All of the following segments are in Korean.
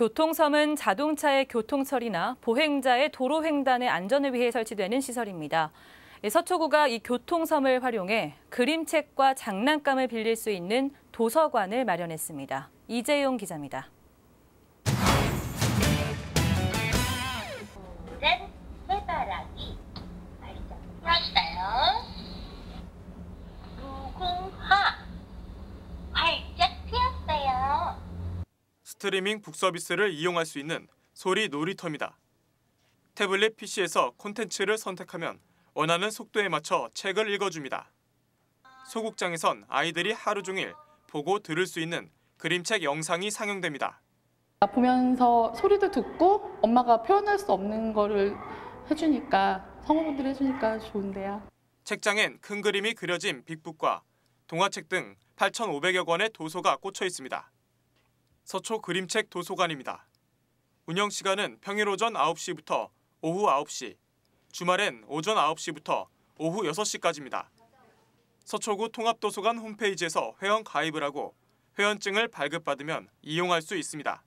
교통섬은 자동차의 교통처리나 보행자의 도로횡단의 안전을 위해 설치되는 시설입니다. 서초구가 이 교통섬을 활용해 그림책과 장난감을 빌릴 수 있는 도서관을 마련했습니다. 이재용 기자입니다. 오늘은 해바라기 활짝 폈어요. 무궁화 활짝 피었어요. 스트리밍 북 서비스를 이용할 수 있는 소리 놀이터입니다. 태블릿 PC에서 콘텐츠를 선택하면 원하는 속도에 맞춰 책을 읽어줍니다. 소극장에선 아이들이 하루 종일 보고 들을 수 있는 그림책 영상이 상영됩니다. 보면서 소리도 듣고 엄마가 표현할 수 없는 거를 해주니까 성우분들이 해주니까 좋은데요. 책장엔 큰 그림이 그려진 빅북과 동화책 등 8,500여 권의 도서가 꽂혀 있습니다. 서초 그림책 도서관입니다. 운영 시간은 평일 오전 9시부터 오후 9시, 주말엔 오전 9시부터 오후 6시까지입니다. 서초구 통합도서관 홈페이지에서 회원 가입을 하고 회원증을 발급받으면 이용할 수 있습니다.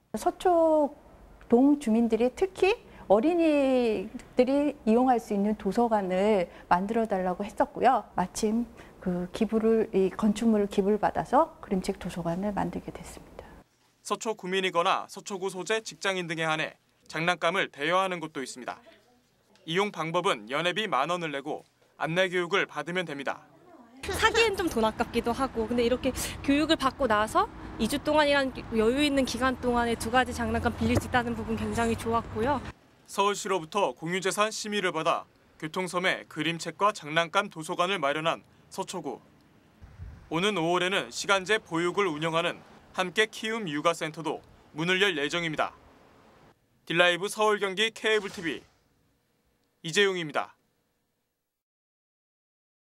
서초동 주민들이 특히 어린이들이 이용할 수 있는 도서관을 만들어달라고 했었고요. 마침 이 건축물을 기부를 받아서 그림책 도서관을 만들게 됐습니다. 서초 구민이거나 서초구 소재 직장인 등에 한해 장난감을 대여하는 곳도 있습니다. 이용 방법은 연회비 10,000원을 내고 안내 교육을 받으면 됩니다. 사기엔 좀 돈 아깝기도 하고, 근데 이렇게 교육을 받고 나서 2주 동안이란 여유 있는 기간 동안에 2가지 장난감 빌릴 수 있다는 부분 굉장히 좋았고요. 서울시로부터 공유재산 심의를 받아 교통섬에 그림책과 장난감 도서관을 마련한 서초구. 오는 5월에는 시간제 보육을 운영하는 함께 키움 육아센터도 문을 열 예정입니다. 딜라이브 서울 경기 케이블 TV 이재용입니다.